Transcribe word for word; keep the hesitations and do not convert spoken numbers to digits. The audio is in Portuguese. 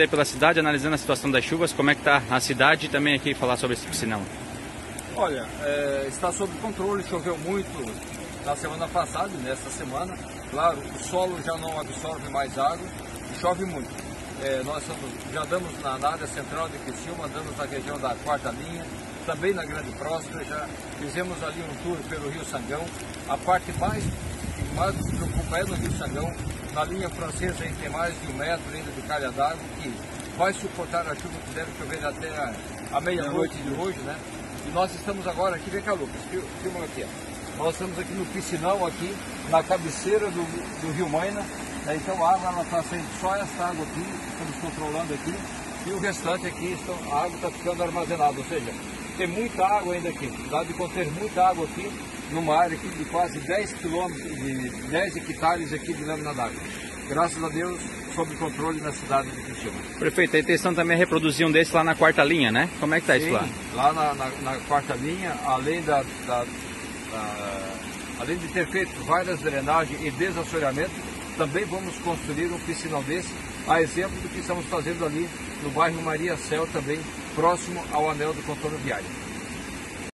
Pela cidade, analisando a situação das chuvas, como é que está a cidade e também aqui falar sobre esse piscinão. Olha, é, está sob controle, choveu muito na semana passada e nesta semana. Claro, o solo já não absorve mais água e chove muito. É, nós estamos, já andamos na, na área central de Criciúma, andamos na região da quarta linha, também na Grande Próspera, já fizemos ali um tour pelo Rio Sangão. A parte mais que mais nos preocupa é no Rio Sangão. Na linha francesa aí tem mais de um metro ainda de calha d'água, que vai suportar a chuva que deve chover até a, a meia-noite de hoje, né? E nós estamos agora aqui, vem cá, Lucas, filma aqui, ó. Nós estamos aqui no piscinão, aqui na cabeceira do, do Rio Maina, né? Então a água está saindo só essa água aqui, estamos controlando aqui, e o restante aqui, estão, a água está ficando armazenada, ou seja, tem muita água ainda aqui, dá de conter muita água aqui, numa área aqui de quase dez quilômetros, de dez hectares aqui de lâmina d'água. Graças a Deus, sob controle na cidade de Criciúma. Prefeito, a intenção também é reproduzir um desses lá na quarta linha, né? Como é que está isso lá? Lá na, na, na quarta linha, além, da, da, da, além de ter feito várias drenagens e desassoreamento, também vamos construir um piscinão desse, a exemplo do que estamos fazendo ali no bairro Maria Céu, também próximo ao anel do contorno viário.